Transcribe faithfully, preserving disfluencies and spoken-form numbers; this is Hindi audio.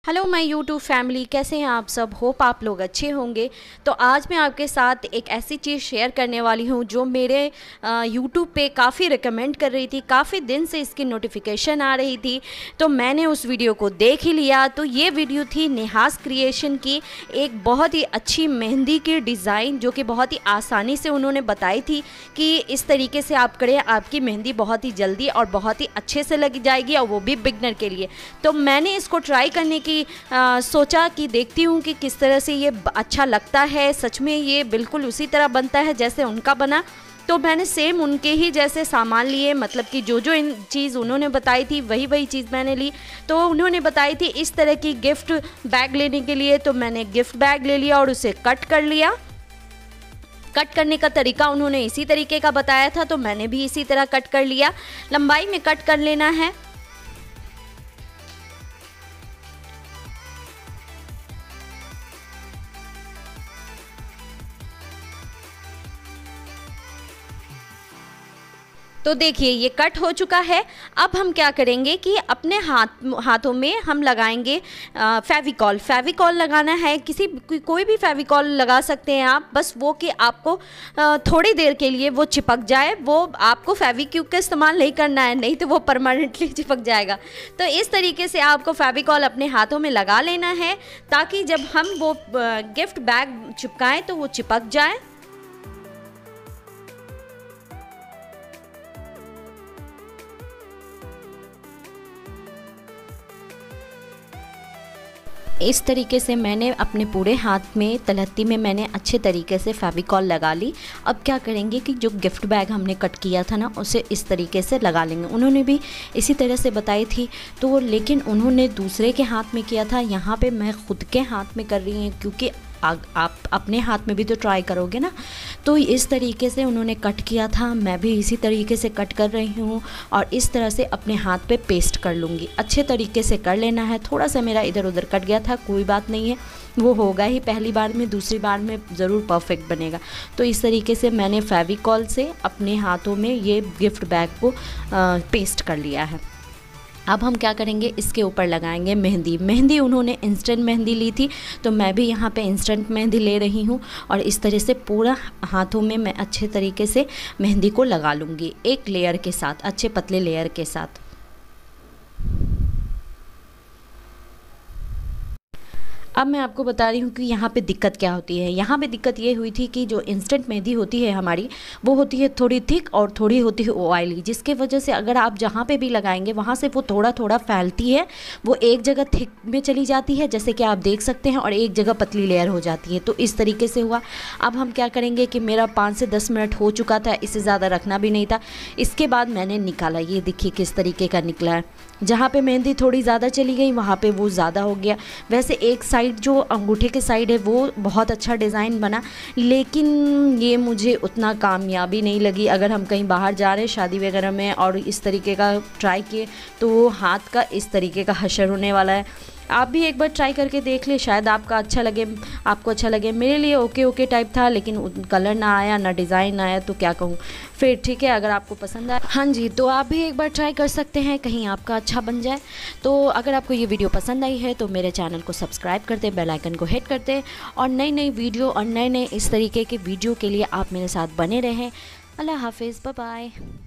हेलो माय यूट्यूब फैमिली, कैसे हैं आप सब। होप आप लोग अच्छे होंगे। तो आज मैं आपके साथ एक ऐसी चीज़ शेयर करने वाली हूँ जो मेरे यूट्यूब पे काफ़ी रिकमेंड कर रही थी, काफ़ी दिन से इसकी नोटिफिकेशन आ रही थी, तो मैंने उस वीडियो को देख ही लिया। तो ये वीडियो थी नेहास क्रिएशन की, एक बहुत ही अच्छी मेहंदी की डिज़ाइन जो कि बहुत ही आसानी से उन्होंने बताई थी कि इस तरीके से आप करें, आपकी मेहंदी बहुत ही जल्दी और बहुत ही अच्छे से लग जाएगी, और वो भी बिगनर के लिए। तो मैंने इसको ट्राई करने की आ, सोचा कि देखती हूँ कि किस तरह से ये अच्छा लगता है। सच में ये बिल्कुल उसी तरह बनता है जैसे उनका बना। तो मैंने सेम उनके ही जैसे सामान लिए, मतलब कि जो जो इन चीज़ उन्होंने बताई थी वही वही चीज़ मैंने ली। तो उन्होंने बताई थी इस तरह की गिफ्ट बैग लेने के लिए, तो मैंने गिफ्ट बैग ले लिया और उसे कट कर लिया। कट करने का तरीका उन्होंने इसी तरीके का बताया था, तो मैंने भी इसी तरह कट कर लिया। लंबाई में कट कर लेना है। तो देखिए ये कट हो चुका है। अब हम क्या करेंगे कि अपने हाथ हाथों में हम लगाएंगे फेविकॉल। फेविकॉल लगाना है, किसी कोई भी फेविकॉल लगा सकते हैं आप, बस वो कि आपको थोड़ी देर के लिए वो चिपक जाए। वो आपको फेविक्विक का इस्तेमाल नहीं करना है, नहीं तो वो परमानेंटली चिपक जाएगा। तो इस तरीके से आपको फेविकॉल अपने हाथों में लगा लेना है, ताकि जब हम वो गिफ्ट बैग चिपकाएं तो वो चिपक जाए। इस तरीके से मैंने अपने पूरे हाथ में, तलहटी में मैंने अच्छे तरीके से फेविकॉल लगा ली। अब क्या करेंगे कि जो गिफ्ट बैग हमने कट किया था ना, उसे इस तरीके से लगा लेंगे। उन्होंने भी इसी तरह से बताई थी, तो लेकिन उन्होंने दूसरे के हाथ में किया था, यहाँ पे मैं खुद के हाथ में कर रही हूँ, क्योंकि आप अपने हाथ में भी तो ट्राई करोगे ना। तो इस तरीके से उन्होंने कट किया था, मैं भी इसी तरीके से कट कर रही हूँ और इस तरह से अपने हाथ पे पेस्ट कर लूँगी। अच्छे तरीके से कर लेना है। थोड़ा सा मेरा इधर उधर कट गया था, कोई बात नहीं है, वो होगा ही पहली बार में, दूसरी बार में ज़रूर परफेक्ट बनेगा। तो इस तरीके से मैंने फेविकॉल से अपने हाथों में ये गिफ्ट बैग को आ, पेस्ट कर लिया है। अब हम क्या करेंगे, इसके ऊपर लगाएंगे मेहंदी। मेहंदी उन्होंने इंस्टेंट मेहंदी ली थी, तो मैं भी यहाँ पे इंस्टेंट मेहंदी ले रही हूँ और इस तरह से पूरा हाथों में मैं अच्छे तरीके से मेहंदी को लगा लूँगी, एक लेयर के साथ, अच्छे पतले लेयर के साथ। अब मैं आपको बता रही हूँ कि यहाँ पे दिक्कत क्या होती है। यहाँ पे दिक्कत ये हुई थी कि जो इंस्टेंट मेहंदी होती है हमारी, वो होती है थोड़ी थिक और थोड़ी होती है ऑयली, जिसके वजह से अगर आप जहाँ पे भी लगाएंगे वहाँ से वो थोड़ा थोड़ा फैलती है, वो एक जगह थिक में चली जाती है जैसे कि आप देख सकते हैं, और एक जगह पतली लेयर हो जाती है। तो इस तरीके से हुआ। अब हम क्या करेंगे कि मेरा पाँच से दस मिनट हो चुका था, इससे ज़्यादा रखना भी नहीं था। इसके बाद मैंने निकाला, ये देखिए किस तरीके का निकला है। जहाँ पे मेहंदी थोड़ी ज़्यादा चली गई वहाँ पे वो ज़्यादा हो गया। वैसे एक साइड जो अंगूठे के साइड है वो बहुत अच्छा डिज़ाइन बना, लेकिन ये मुझे उतना कामयाबी नहीं लगी। अगर हम कहीं बाहर जा रहे हैं शादी वगैरह में और इस तरीके का ट्राई किए, तो वो हाथ का इस तरीके का हशर होने वाला है। आप भी एक बार ट्राई करके देख ले, शायद आपका अच्छा लगे, आपको अच्छा लगे। मेरे लिए ओके ओके टाइप था, लेकिन कलर ना आया ना डिज़ाइन आया, तो क्या कहूँ। फिर ठीक है, अगर आपको पसंद आए, हाँ जी, तो आप भी एक बार ट्राई कर सकते हैं, कहीं आपका अच्छा बन जाए। तो अगर आपको ये वीडियो पसंद आई है तो मेरे चैनल को सब्सक्राइब करते, बेल आइकन को हिट करते, और नई नई वीडियो और नए नए इस तरीके के वीडियो के लिए आप मेरे साथ बने रहें। अल्लाह हाफिज़, बाय बाय।